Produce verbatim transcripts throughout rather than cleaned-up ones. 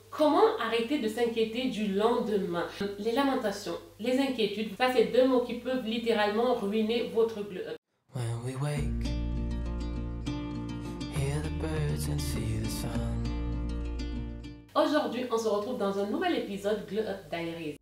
Comment arrêter de s'inquiéter du lendemain? Les lamentations, les inquiétudes, ça c'est deux mots qui peuvent littéralement ruiner votre glow up. When we wake, hear the birds and see the sun. Aujourd'hui, on se retrouve dans un nouvel épisode Glow Up Diaries.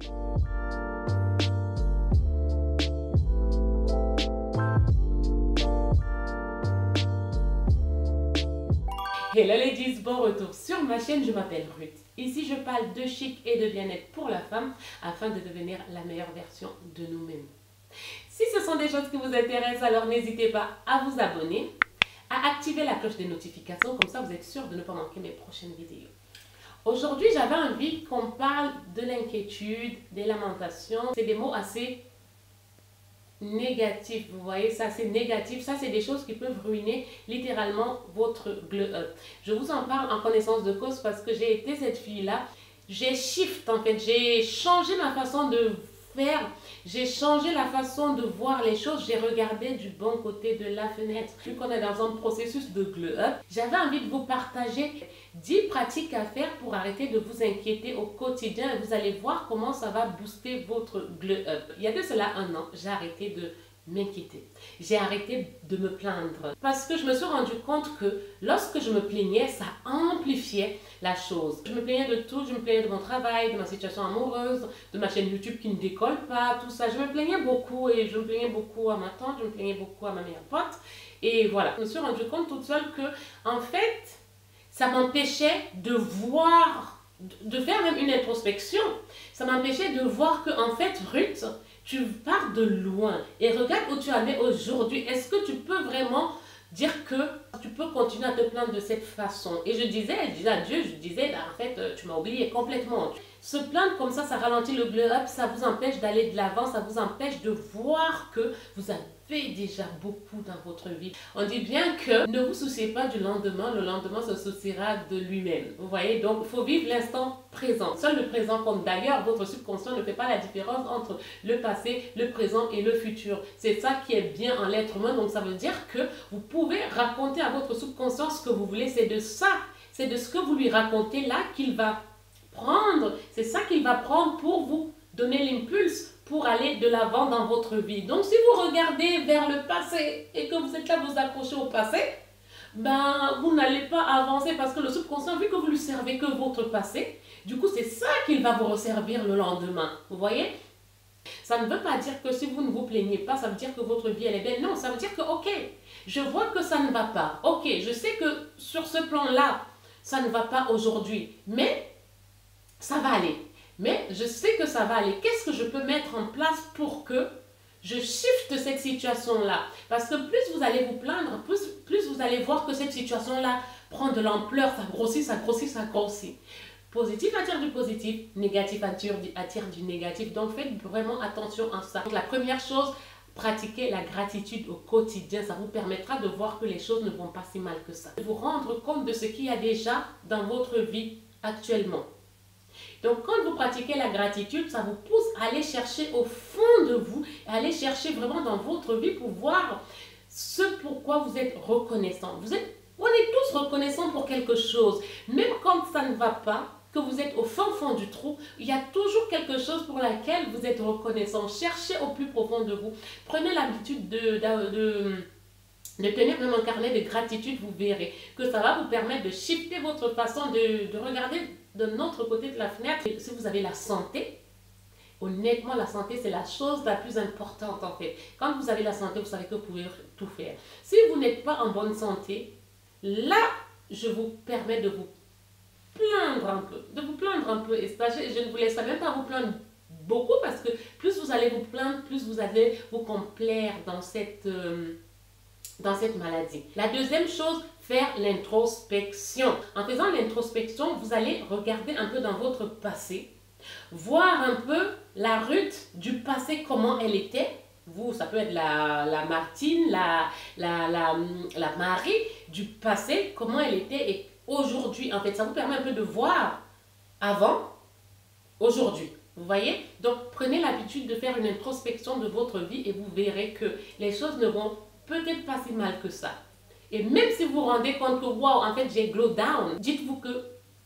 Hello ladies, bon retour sur ma chaîne, je m'appelle Ruth. Ici je parle de chic et de bien-être pour la femme afin de devenir la meilleure version de nous-mêmes. Si ce sont des choses qui vous intéressent, alors n'hésitez pas à vous abonner, à activer la cloche des notifications, comme ça vous êtes sûr de ne pas manquer mes prochaines vidéos. Aujourd'hui j'avais envie qu'on parle de l'inquiétude, des lamentations, c'est des mots assez négatif, vous voyez, ça c'est négatif, ça c'est des choses qui peuvent ruiner littéralement votre glow up. Je vous en parle en connaissance de cause parce que j'ai été cette fille-là, j'ai shift en fait, j'ai changé ma façon de faire, j'ai changé la façon de voir les choses, j'ai regardé du bon côté de la fenêtre. Vu qu'on est dans un processus de glow up, j'avais envie de vous partager dix pratiques à faire pour arrêter de vous inquiéter au quotidien et vous allez voir comment ça va booster votre glow up. Il y a de cela un an, j'ai arrêté de m'inquiéter. J'ai arrêté de me plaindre parce que je me suis rendu compte que lorsque je me plaignais, ça amplifiait la chose. Je me plaignais de tout, je me plaignais de mon travail, de ma situation amoureuse, de ma chaîne YouTube qui ne décolle pas, tout ça. Je me plaignais beaucoup et je me plaignais beaucoup à ma tante, je me plaignais beaucoup à ma meilleure pote. Et voilà, je me suis rendu compte toute seule que en fait, ça m'empêchait de voir, de faire même une introspection. Ça m'empêchait de voir que en fait, Ruth, tu pars de loin et regarde où tu en es aujourd'hui. Est-ce que tu peux vraiment dire que tu peux continuer à te plaindre de cette façon? Et je disais, je disais à Dieu, je disais, là, en fait, tu m'as oublié complètement. Se plaindre comme ça, ça ralentit le glow up, ça vous empêche d'aller de l'avant, ça vous empêche de voir que vous avez déjà beaucoup dans votre vie. On dit bien que ne vous souciez pas du lendemain, le lendemain se souciera de lui-même. Vous voyez, donc il faut vivre l'instant présent. Seul le présent compte. D'ailleurs, votre subconscient ne fait pas la différence entre le passé, le présent et le futur. C'est ça qui est bien en l'être humain. Donc ça veut dire que vous pouvez raconter à votre subconscient ce que vous voulez. C'est de ça, c'est de ce que vous lui racontez là qu'il va prendre. C'est ça qu'il va prendre pour vous donner l'impulse pour aller de l'avant dans votre vie. Donc si vous regardez vers le passé et que vous êtes là, vous accrochez au passé, ben vous n'allez pas avancer parce que le subconscient, vu que vous lui servez que votre passé, du coup c'est ça qu'il va vous resservir le lendemain. Vous voyez? Ça ne veut pas dire que si vous ne vous plaignez pas, ça veut dire que votre vie elle est belle. Non, ça veut dire que ok, je vois que ça ne va pas. Ok, je sais que sur ce plan-là, ça ne va pas aujourd'hui, mais ça va aller. Mais je sais que ça va aller. Qu'est-ce que je peux mettre en place pour que je shift cette situation-là? Parce que plus vous allez vous plaindre, plus, plus vous allez voir que cette situation-là prend de l'ampleur, ça grossit, ça grossit, ça grossit. Positif attire du positif, négatif attire du, attire du négatif. Donc faites vraiment attention à ça. Donc, la première chose, pratiquez la gratitude au quotidien. Ça vous permettra de voir que les choses ne vont pas si mal que ça. Vous rendre compte de ce qu'il y a déjà dans votre vie actuellement. Donc, quand vous pratiquez la gratitude, ça vous pousse à aller chercher au fond de vous, à aller chercher vraiment dans votre vie pour voir ce pourquoi vous êtes reconnaissant. Vous êtes, on est tous reconnaissants pour quelque chose. Même quand ça ne va pas, que vous êtes au fin fond du trou, il y a toujours quelque chose pour laquelle vous êtes reconnaissant. Cherchez au plus profond de vous. Prenez l'habitude de... de, de de tenir même un carnet de gratitude, vous verrez que ça va vous permettre de shifter votre façon de, de regarder de notre côté de la fenêtre. Et si vous avez la santé, honnêtement, la santé, c'est la chose la plus importante en fait. Quand vous avez la santé, vous savez que vous pouvez tout faire. Si vous n'êtes pas en bonne santé, là, je vous permets de vous plaindre un peu. De vous plaindre un peu. Et je ne vous laisserai même pas vous plaindre beaucoup parce que plus vous allez vous plaindre, plus vous allez vous complaire dans cette... Euh, dans cette maladie. La deuxième chose, faire l'introspection. En faisant l'introspection, vous allez regarder un peu dans votre passé, voir un peu la Ruth du passé, comment elle était. Vous, ça peut être la, la Martine, la, la, la, la Marie du passé, comment elle était et aujourd'hui. En fait, ça vous permet un peu de voir avant, aujourd'hui. Vous voyez? Donc, prenez l'habitude de faire une introspection de votre vie et vous verrez que les choses ne vont peut-être pas si mal que ça. Et même si vous vous rendez compte que, wow, en fait, j'ai glow down, dites-vous que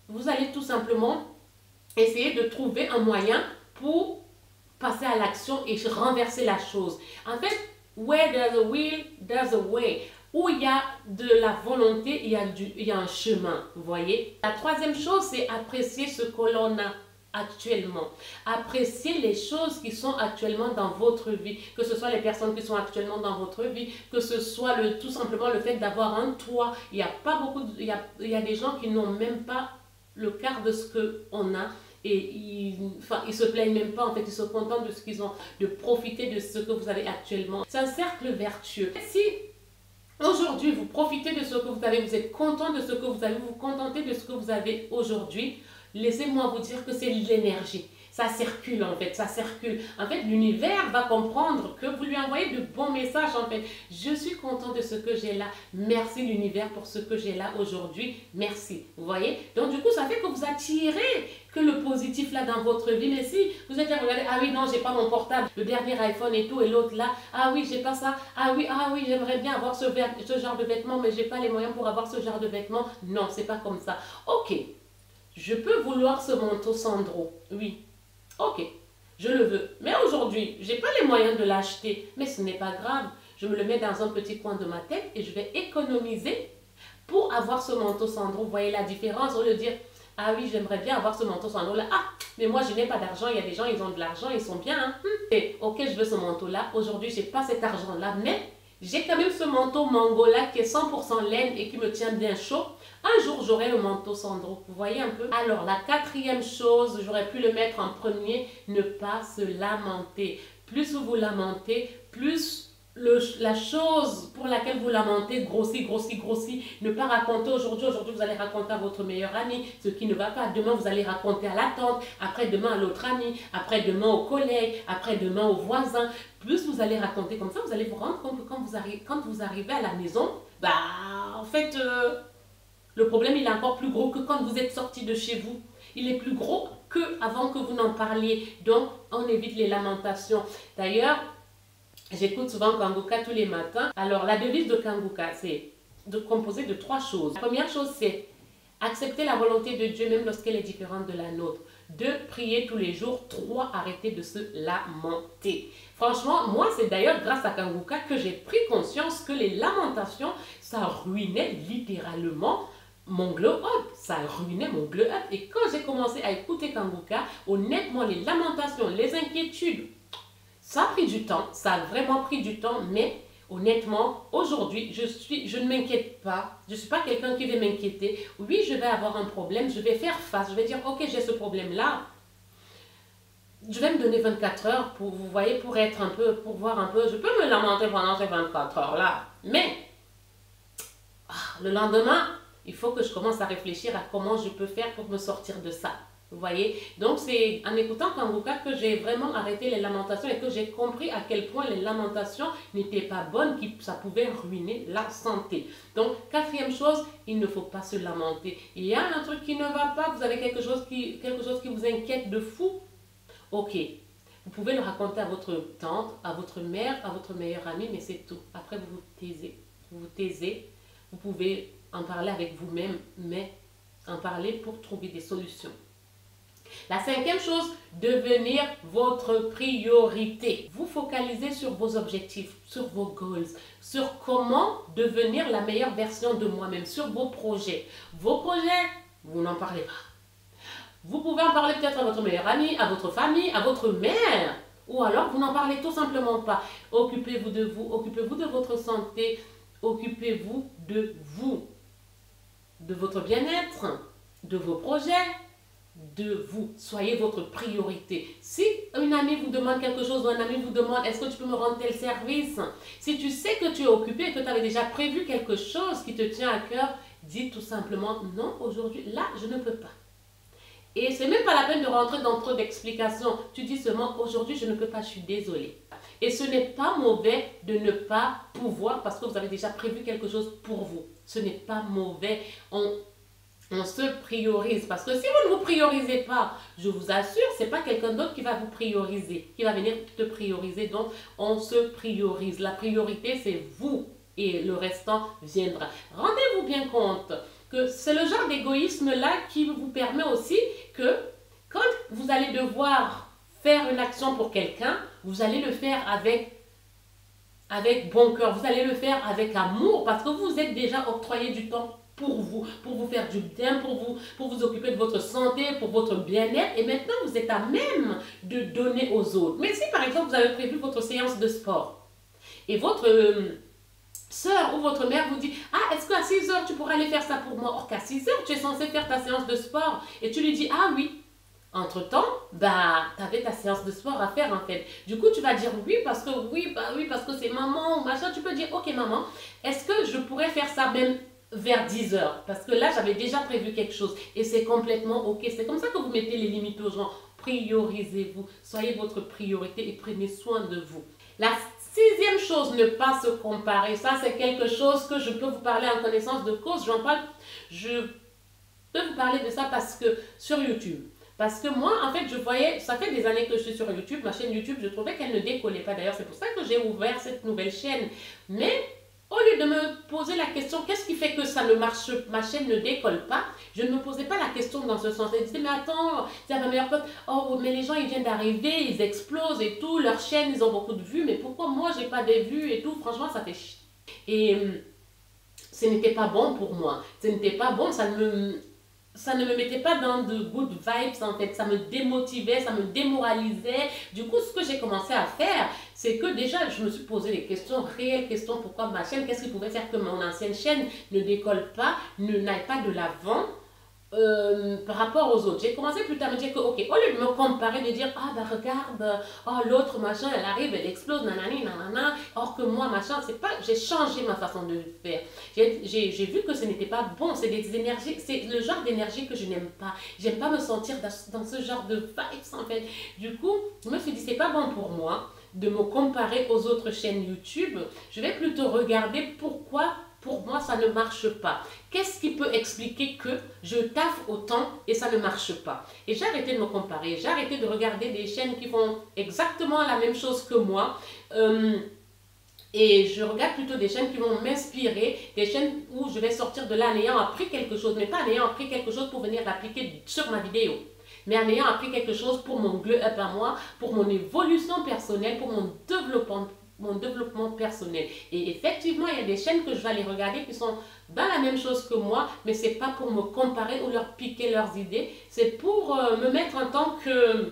vous allez tout simplement essayer de trouver un moyen pour passer à l'action et renverser la chose. En fait, where there's a will, there's a way. Où il y a de la volonté, il y a, du, il y a un chemin, vous voyez. La troisième chose, c'est apprécier ce que l'on a actuellement. Apprécier les choses qui sont actuellement dans votre vie, que ce soit les personnes qui sont actuellement dans votre vie, que ce soit le, tout simplement le fait d'avoir un toit. Il y a pas beaucoup, de, il y a, il y a des gens qui n'ont même pas le quart de ce qu'on a. Et ils, enfin, ils se plaignent même pas, en fait, ils sont contents de ce qu'ils ont, de profiter de ce que vous avez actuellement. C'est un cercle vertueux. Si aujourd'hui vous profitez de ce que vous avez, vous êtes content de ce que vous avez, vous vous contentez de ce que vous avez aujourd'hui, laissez-moi vous dire que c'est l'énergie. Ça circule en fait, ça circule. En fait, l'univers va comprendre que vous lui envoyez de bons messages en fait. Je suis content de ce que j'ai là. Merci l'univers pour ce que j'ai là aujourd'hui. Merci. Vous voyez? Donc du coup, ça fait que vous attirez que le positif là dans votre vie. Mais si vous êtes là, regardez, ah oui, non, j'ai pas mon portable, le dernier iPhone et tout, et l'autre là, ah oui, j'ai pas ça, ah oui, ah oui, j'aimerais bien avoir ce, ce genre de vêtements, mais j'ai pas les moyens pour avoir ce genre de vêtements. Non, c'est pas comme ça. Ok, je peux vouloir ce manteau Sandro, oui. Ok, je le veux. Mais aujourd'hui, je n'ai pas les moyens de l'acheter. Mais ce n'est pas grave. Je me le mets dans un petit coin de ma tête et je vais économiser pour avoir ce manteau Sandro. Vous voyez la différence? Au lieu de dire, ah oui, j'aimerais bien avoir ce manteau Sandro là. Ah, mais moi, je n'ai pas d'argent. Il y a des gens, ils ont de l'argent, ils sont bien. Hein? Et, ok, je veux ce manteau là. Aujourd'hui, je n'ai pas cet argent là. Mais j'ai quand même ce manteau Mango là qui est cent pour cent laine et qui me tient bien chaud. Un jour, j'aurai le manteau Sandro. Vous voyez un peu? Alors, la quatrième chose, j'aurais pu le mettre en premier, ne pas se lamenter. Plus vous vous lamentez, plus le, la chose pour laquelle vous lamentez grossit, grossit, grossit. Ne pas raconter aujourd'hui. Aujourd'hui, vous allez raconter à votre meilleur ami ce qui ne va pas. Demain, vous allez raconter à la tante. Après-demain, à l'autre ami. Après-demain, au collègue. Après-demain, au voisin. Plus vous allez raconter comme ça, vous allez vous rendre compte que quand vous arrivez, quand vous arrivez à la maison, bah, en fait... Euh, le problème, il est encore plus gros que quand vous êtes sorti de chez vous. Il est plus gros qu'avant que vous n'en parliez. Donc, on évite les lamentations. D'ailleurs, j'écoute souvent Kanguka tous les matins. Alors, la devise de Kanguka, c'est de composer de trois choses. La première chose, c'est accepter la volonté de Dieu même lorsqu'elle est différente de la nôtre. Deux, prier tous les jours. Trois, arrêter de se lamenter. Franchement, moi, c'est d'ailleurs grâce à Kanguka que j'ai pris conscience que les lamentations, ça ruinait littéralement mon glow up, ça ruinait mon glow up. Et quand j'ai commencé à écouter Kanguka, honnêtement, les lamentations, les inquiétudes, ça a pris du temps, ça a vraiment pris du temps, mais honnêtement, aujourd'hui, je, suis, je ne m'inquiète pas. Je ne suis pas quelqu'un qui va m'inquiéter. Oui, je vais avoir un problème, je vais faire face, je vais dire, ok, j'ai ce problème-là. Je vais me donner vingt-quatre heures pour, vous voyez, pour être un peu, pour voir un peu, je peux me lamenter pendant ces vingt-quatre heures-là. Mais, ah, le lendemain, il faut que je commence à réfléchir à comment je peux faire pour me sortir de ça. Vous voyez? Donc, c'est en écoutant Kanguka que j'ai vraiment arrêté les lamentations et que j'ai compris à quel point les lamentations n'étaient pas bonnes, que ça pouvait ruiner la santé. Donc, quatrième chose, il ne faut pas se lamenter. Il y a un truc qui ne va pas, vous avez quelque chose qui, quelque chose qui vous inquiète de fou. Ok, vous pouvez le raconter à votre tante, à votre mère, à votre meilleure amie, mais c'est tout. Après, vous vous taisez. Vous vous taisez. Vous pouvez en parler avec vous-même, mais en parler pour trouver des solutions. La cinquième chose, devenir votre priorité. Vous focalisez sur vos objectifs, sur vos goals, sur comment devenir la meilleure version de moi-même, sur vos projets. Vos projets, vous n'en parlez pas. Vous pouvez en parler peut-être à votre meilleur ami, à votre famille, à votre mère. Ou alors, vous n'en parlez tout simplement pas. Occupez-vous de vous, occupez-vous de votre santé, occupez-vous de vous, de votre bien-être, de vos projets, de vous. Soyez votre priorité. Si une amie vous demande quelque chose ou un ami vous demande est-ce que tu peux me rendre tel service, si tu sais que tu es occupé et que tu avais déjà prévu quelque chose qui te tient à cœur, dis tout simplement non, aujourd'hui, là, je ne peux pas. Et c'est même pas la peine de rentrer dans trop d'explications. Tu dis seulement aujourd'hui, je ne peux pas, je suis désolée. Et ce n'est pas mauvais de ne pas pouvoir parce que vous avez déjà prévu quelque chose pour vous. Ce n'est pas mauvais. On, on se priorise. Parce que si vous ne vous priorisez pas, je vous assure, ce n'est pas quelqu'un d'autre qui va vous prioriser, qui va venir te prioriser. Donc, on se priorise. La priorité, c'est vous. Et le restant viendra. Rendez-vous bien compte que c'est le genre d'égoïsme-là qui vous permet aussi que quand vous allez devoir faire une action pour quelqu'un, vous allez le faire avec, avec bon cœur, vous allez le faire avec amour parce que vous êtes déjà octroyé du temps pour vous, pour vous faire du bien, pour vous, pour vous occuper de votre santé, pour votre bien-être. Et maintenant, vous êtes à même de donner aux autres. Mais si par exemple, vous avez prévu votre séance de sport et votre euh, soeur ou votre mère vous dit « Ah, est-ce qu'à six heures, tu pourras aller faire ça pour moi ?» Or qu'à six heures, tu es censé faire ta séance de sport et tu lui dis « Ah oui ». Entre-temps, bah, tu avais ta séance de sport à faire en fait. Du coup, tu vas dire oui parce que oui, bah oui, parce que c'est maman ou machin. Tu peux dire « Ok maman, est-ce que je pourrais faire ça même vers dix heures ?» Parce que là, j'avais déjà prévu quelque chose et c'est complètement ok. C'est comme ça que vous mettez les limites aux gens. Priorisez-vous, soyez votre priorité et prenez soin de vous. La sixième chose, ne pas se comparer. Ça, c'est quelque chose que je peux vous parler en connaissance de cause. J'en parle, je peux vous parler de ça parce que sur YouTube. Parce que moi, en fait, je voyais, ça fait des années que je suis sur YouTube, ma chaîne YouTube, je trouvais qu'elle ne décollait pas. D'ailleurs, c'est pour ça que j'ai ouvert cette nouvelle chaîne. Mais au lieu de me poser la question, qu'est-ce qui fait que ça ne marche, ma chaîne ne décolle pas, je ne me posais pas la question dans ce sens. Je disais, mais attends, c'est ma meilleure pote, oh, mais les gens, ils viennent d'arriver, ils explosent et tout, leur chaîne, ils ont beaucoup de vues, mais pourquoi moi, j'ai pas des vues et tout, franchement, ça fait chier. Et ce n'était pas bon pour moi. Ce n'était pas bon, ça ne me... ça ne me mettait pas dans de good vibes en fait, ça me démotivait, ça me démoralisait. Du coup, ce que j'ai commencé à faire, c'est que déjà, je me suis posé des questions, réelles questions, pourquoi ma chaîne, qu'est-ce qui pouvait faire que mon ancienne chaîne ne décolle pas, ne n'aille pas de l'avant euh, par rapport aux autres. J'ai commencé plus tard à me dire que, ok, au lieu de me comparer, de dire, ah bah regarde, oh l'autre machin, elle arrive, elle explose, nanani, nanana, or que moi machin, c'est pas, j'ai changé ma façon de faire. J'ai vu que ce n'était pas bon, c'est des énergies, c'est le genre d'énergie que je n'aime pas. J'aime pas me sentir dans, dans ce genre de vibes en fait. Du coup, je me suis dit, c'est pas bon pour moi de me comparer aux autres chaînes YouTube. Je vais plutôt regarder pourquoi pour moi ça ne marche pas. Qu'est-ce qui peut expliquer que je taffe autant et ça ne marche pas? Et j'ai arrêté de me comparer, j'ai arrêté de regarder des chaînes qui font exactement la même chose que moi. Euh, Et je regarde plutôt des chaînes qui vont m'inspirer, des chaînes où je vais sortir de là en ayant appris quelque chose, mais pas en ayant appris quelque chose pour venir l'appliquer sur ma vidéo, mais en ayant appris quelque chose pour mon glow up à moi, pour mon évolution personnelle, pour mon développement, mon développement personnel. Et effectivement, il y a des chaînes que je vais aller regarder qui sont dans la même chose que moi, mais c'est pas pour me comparer ou leur piquer leurs idées, c'est pour euh, me mettre en tant que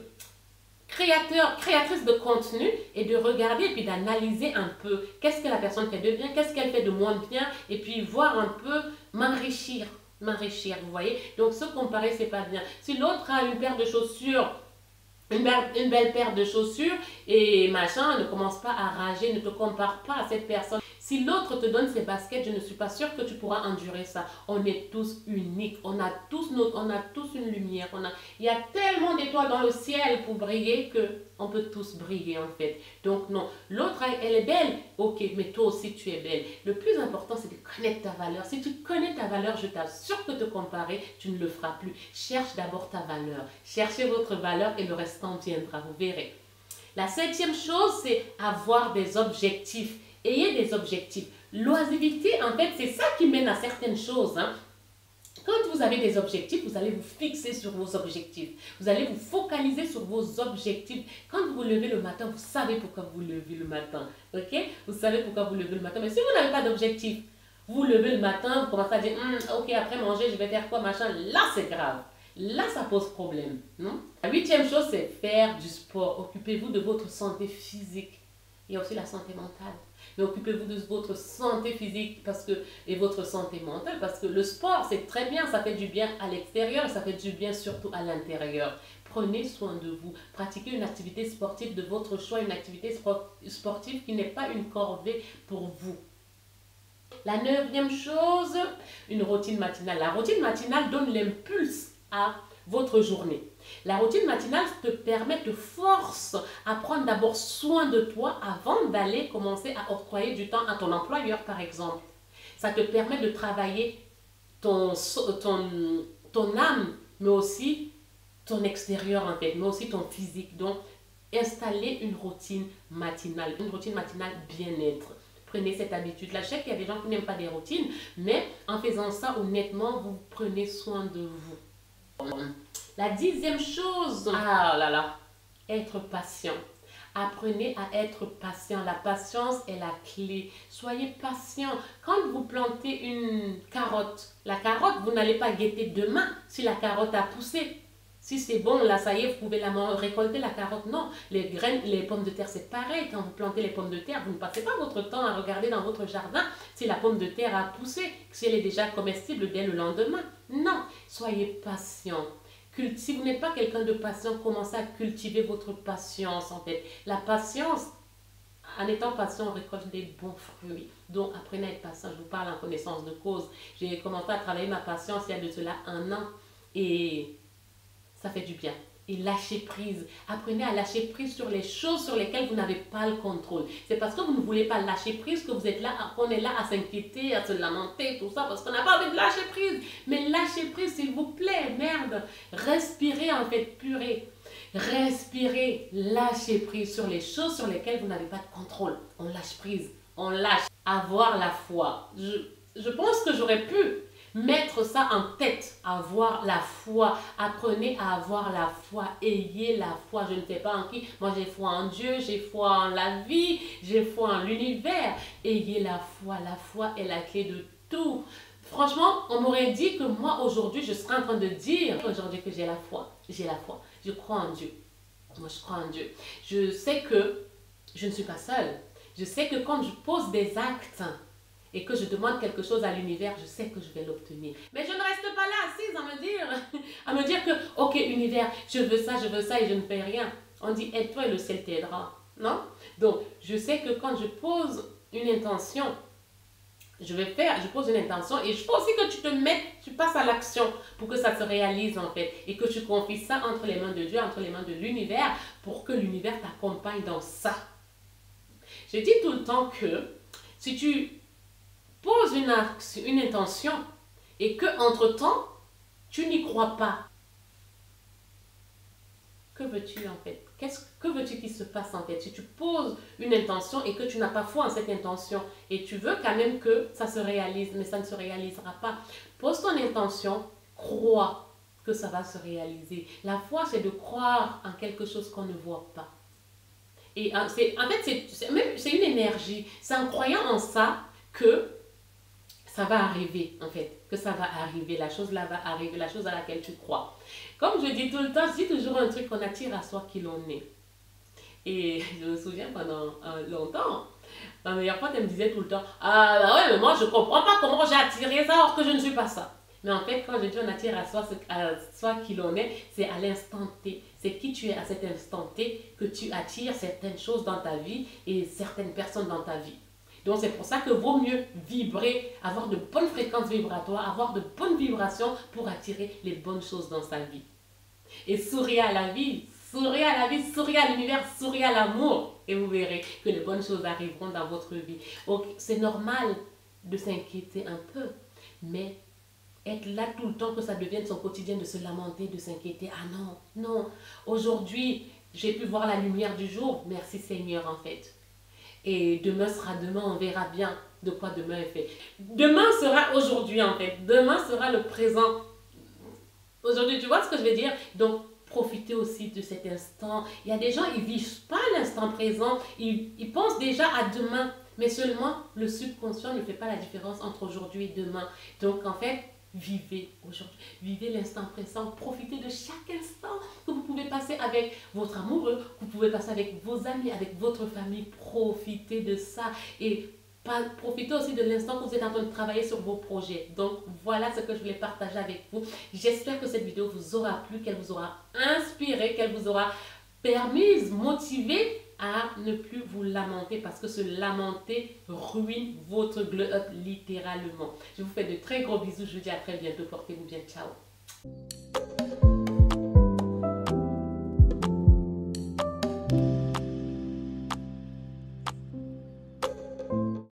créateur, créatrice de contenu et de regarder et puis d'analyser un peu qu'est-ce que la personne fait de bien, qu'est-ce qu'elle fait de moins bien et puis voir un peu m'enrichir, m'enrichir, vous voyez. Donc se comparer, c'est pas bien. Si l'autre a une paire de chaussures, une belle, une belle paire de chaussures et machin, ne commence pas à rager, ne te compare pas à cette personne. Si l'autre te donne ses baskets, je ne suis pas sûre que tu pourras endurer ça. On est tous uniques, on a tous, notre, on a tous une lumière. On a, il y a tellement d'étoiles dans le ciel pour briller que on peut tous briller en fait. Donc non, l'autre, elle est belle, ok, mais toi aussi tu es belle. Le plus important, c'est de connaître ta valeur. Si tu connais ta valeur, je t'assure que te comparer, tu ne le feras plus. Cherche d'abord ta valeur. Cherchez votre valeur et le restant viendra, vous verrez. La septième chose, c'est avoir des objectifs. Ayez des objectifs. L'oisiveté, en fait, c'est ça qui mène à certaines choses. Hein. Quand vous avez des objectifs, vous allez vous fixer sur vos objectifs. Vous allez vous focaliser sur vos objectifs. Quand vous vous levez le matin, vous savez pourquoi vous vous levez le matin. Ok? Vous savez pourquoi vous vous levez le matin. Mais si vous n'avez pas d'objectif, vous vous levez le matin, vous commencez à dire hm, ok, après manger, je vais faire quoi, machin. Là, c'est grave. Là, ça pose problème. Non? La huitième chose, c'est faire du sport. Occupez-vous de votre santé physique. Il y a aussi la santé mentale. Mais occupez-vous de votre santé physique parce que, et votre santé mentale parce que le sport, c'est très bien, ça fait du bien à l'extérieur et ça fait du bien surtout à l'intérieur. Prenez soin de vous. Pratiquez une activité sportive de votre choix, une activité sportive qui n'est pas une corvée pour vous. La neuvième chose, une routine matinale. La routine matinale donne l'impulse à votre journée. La routine matinale te permet, te force à prendre d'abord soin de toi avant d'aller commencer à octroyer du temps à ton employeur, par exemple. Ça te permet de travailler ton, ton, ton âme, mais aussi ton extérieur en fait, mais aussi ton physique. Donc, installer une routine matinale, une routine matinale bien-être. Prenez cette habitude-là. Je sais qu'il y a des gens qui n'aiment pas des routines, mais en faisant ça, honnêtement, vous prenez soin de vous. La dixième chose, ah là là, être patient. Apprenez à être patient. La patience est la clé. Soyez patient. Quand vous plantez une carotte, la carotte, vous n'allez pas guetter demain si la carotte a poussé. Si c'est bon, là, ça y est, vous pouvez la récolter, la carotte. Non, les graines, les pommes de terre, c'est pareil. Quand vous plantez les pommes de terre, vous ne passez pas votre temps à regarder dans votre jardin si la pomme de terre a poussé, si elle est déjà comestible dès le lendemain. Non, soyez patient. Si vous n'êtes pas quelqu'un de patient, commencez à cultiver votre patience en fait. La patience, en étant patient, on récolte des bons fruits. Donc apprenez à être patient. Je vous parle en connaissance de cause. J'ai commencé à travailler ma patience il y a de cela un an et ça fait du bien. Et lâchez prise. Apprenez à lâcher prise sur les choses sur lesquelles vous n'avez pas le contrôle. C'est parce que vous ne voulez pas lâcher prise que vous êtes là, qu'on est là à s'inquiéter, à se lamenter, tout ça, parce qu'on n'a pas envie de lâcher prise. Mais lâchez prise, s'il vous plaît, merde. Respirez en fait, purée. Respirez, lâchez prise sur les choses sur lesquelles vous n'avez pas de contrôle. On lâche prise, on lâche. Avoir la foi. Je, je pense que j'aurais pu mettre ça en tête, avoir la foi. Apprenez à avoir la foi. Ayez la foi. Je ne sais pas en qui. Moi, j'ai foi en Dieu, j'ai foi en la vie, j'ai foi en l'univers. Ayez la foi. La foi est la clé de tout. Franchement, on m'aurait dit que moi, aujourd'hui, je serais en train de dire aujourd'hui que j'ai la foi. J'ai la foi. Je crois en Dieu. Moi, je crois en Dieu. Je sais que je ne suis pas seule. Je sais que quand je pose des actes et que je demande quelque chose à l'univers, je sais que je vais l'obtenir. Mais je ne reste pas là assise à me dire, à me dire que, ok, univers, je veux ça, je veux ça et je ne fais rien. On dit, aide-toi et le ciel t'aidera. Non? Donc, je sais que quand je pose une intention, je vais faire, je pose une intention et je veux aussi que tu te mettes, tu passes à l'action pour que ça se réalise en fait. Et que tu confies ça entre les mains de Dieu, entre les mains de l'univers, pour que l'univers t'accompagne dans ça. Je dis tout le temps que si tu pose une, action, une intention et que entre-temps, tu n'y crois pas. Que veux-tu en fait? Qu'est-ce que veux-tu qu'il se passe en fait? Si tu poses une intention et que tu n'as pas foi en cette intention et tu veux quand même que ça se réalise, mais ça ne se réalisera pas. Pose ton intention, crois que ça va se réaliser. La foi, c'est de croire en quelque chose qu'on ne voit pas. Et en fait, c'est une énergie. C'est en croyant en ça que ça va arriver, en fait, que ça va arriver, la chose là va arriver, la chose à laquelle tu crois. Comme je dis tout le temps, je dis toujours un truc qu'on attire à soi qui l'on est. Et je me souviens pendant euh, longtemps, ma meilleure pote, elle me disait tout le temps, ah bah ouais, mais moi je comprends pas comment j'ai attiré ça alors que je ne suis pas ça. Mais en fait, quand je dis on attire à soi, à soi qui l'on est, c'est à l'instant T. C'est qui tu es à cet instant T que tu attires certaines choses dans ta vie et certaines personnes dans ta vie. Donc c'est pour ça que vaut mieux vibrer, avoir de bonnes fréquences vibratoires, avoir de bonnes vibrations pour attirer les bonnes choses dans sa vie. Et souriez à la vie, souriez à la vie, souriez à l'univers, souriez à l'amour. Et vous verrez que les bonnes choses arriveront dans votre vie. Donc c'est normal de s'inquiéter un peu, mais être là tout le temps que ça devienne son quotidien de se lamenter, de s'inquiéter. Ah non, non, aujourd'hui j'ai pu voir la lumière du jour, merci Seigneur en fait. Et demain sera demain, on verra bien de quoi demain est fait. Demain sera aujourd'hui en fait. Demain sera le présent. Aujourd'hui, tu vois ce que je veux dire? Donc, profitez aussi de cet instant. Il y a des gens, ils ne vivent pas l'instant présent. Ils, ils pensent déjà à demain. Mais seulement, le subconscient ne fait pas la différence entre aujourd'hui et demain. Donc, en fait, vivez aujourd'hui, vivez l'instant présent, profitez de chaque instant que vous pouvez passer avec votre amoureux, que vous pouvez passer avec vos amis, avec votre famille, profitez de ça et profitez aussi de l'instant que vous êtes en train de travailler sur vos projets. Donc voilà ce que je voulais partager avec vous. J'espère que cette vidéo vous aura plu, qu'elle vous aura inspiré, qu'elle vous aura permis, motivé à ne plus vous lamenter parce que se lamenter ruine votre glow up littéralement. Je vous fais de très gros bisous. Je vous dis à très bientôt. Portez-vous bien. Ciao.